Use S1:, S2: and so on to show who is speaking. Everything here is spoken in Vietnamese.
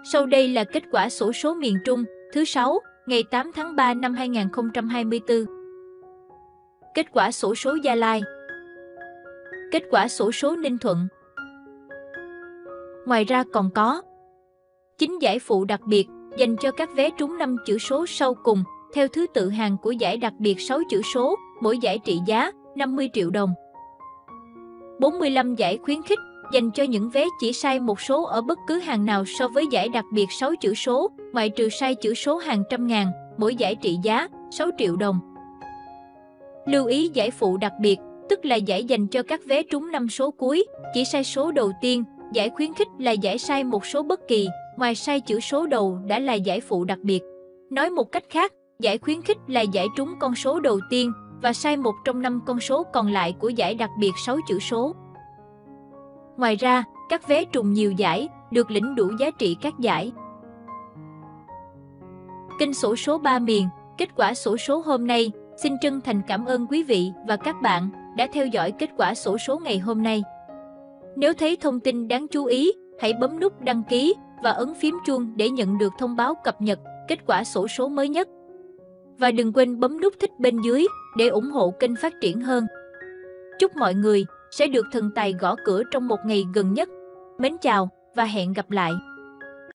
S1: Sau đây là kết quả xổ số miền Trung thứ 6, ngày 8 tháng 3 năm 2024. Kết quả xổ số Gia Lai. Kết quả xổ số Ninh Thuận. Ngoài ra còn có 9 giải phụ đặc biệt dành cho các vé trúng 5 chữ số sau cùng theo thứ tự hàng của giải đặc biệt 6 chữ số, mỗi giải trị giá 50 triệu đồng. 45 giải khuyến khích dành cho những vé chỉ sai một số ở bất cứ hàng nào so với giải đặc biệt 6 chữ số, ngoại trừ sai chữ số hàng trăm ngàn, mỗi giải trị giá 6 triệu đồng. Lưu ý giải phụ đặc biệt, tức là giải dành cho các vé trúng 5 số cuối, chỉ sai số đầu tiên. Giải khuyến khích là giải sai một số bất kỳ, ngoài sai chữ số đầu đã là giải phụ đặc biệt. Nói một cách khác, giải khuyến khích là giải trúng con số đầu tiên và sai một trong 5 con số còn lại của giải đặc biệt 6 chữ số. Ngoài ra, các vé trùng nhiều giải được lĩnh đủ giá trị các giải. Kênh xổ số 3 miền, kết quả xổ số hôm nay. Xin chân thành cảm ơn quý vị và các bạn đã theo dõi kết quả xổ số ngày hôm nay. Nếu thấy thông tin đáng chú ý, hãy bấm nút đăng ký và ấn phím chuông để nhận được thông báo cập nhật kết quả xổ số mới nhất. Và đừng quên bấm nút thích bên dưới để ủng hộ kênh phát triển hơn. Chúc mọi người sẽ được thần tài gõ cửa trong một ngày gần nhất. Mến chào và hẹn gặp lại!